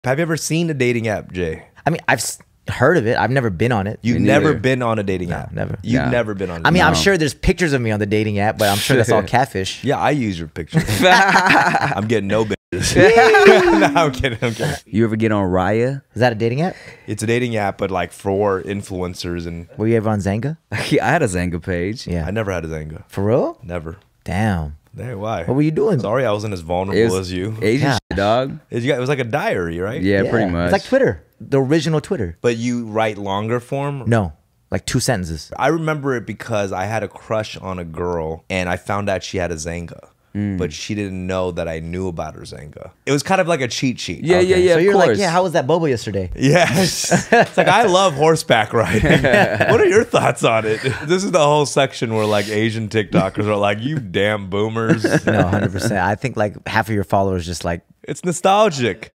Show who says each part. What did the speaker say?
Speaker 1: Have you ever seen a dating app, Jay?
Speaker 2: I mean, I've heard of it. I've never been on it.
Speaker 1: You've never been on a dating app?
Speaker 2: Never.
Speaker 1: You've never been on.
Speaker 2: I mean, I'm sure there's pictures of me on the dating app, but I'm sure that's all catfish.
Speaker 1: Yeah, I use your pictures. I'm getting no bitches. No, I'm kidding. I'm kidding.
Speaker 3: You ever get on Raya?
Speaker 2: Is that a dating app?
Speaker 1: It's a dating app, but like for influencers and.
Speaker 2: Were you ever on Zanga?
Speaker 3: I had a Zanga page.
Speaker 2: Yeah.
Speaker 1: I never had a Zanga.
Speaker 2: For real?
Speaker 1: Never.
Speaker 2: Damn.
Speaker 1: Hey, why?
Speaker 2: What were you doing?
Speaker 1: Sorry, I wasn't as vulnerable as you.
Speaker 3: Asian shit, dog.
Speaker 1: It was like a diary, right?
Speaker 3: Yeah, pretty much.
Speaker 2: It's like Twitter, the original Twitter.
Speaker 1: But you write longer form?
Speaker 2: No, like 2 sentences.
Speaker 1: I remember it because I had a crush on a girl and I found out she had a Zanga. But she didn't know that I knew about her Zanga. It was kind of like a cheat sheet.
Speaker 3: Yeah, yeah, yeah.
Speaker 2: So you're
Speaker 3: of course.
Speaker 2: like, yeah, how was that boba yesterday?
Speaker 1: Yes. It's like, I love horseback riding. What are your thoughts on it? This is the whole section where like Asian TikTokers are like, you damn boomers.
Speaker 2: No, 100%. I think like half of your followers just like.
Speaker 1: It's nostalgic.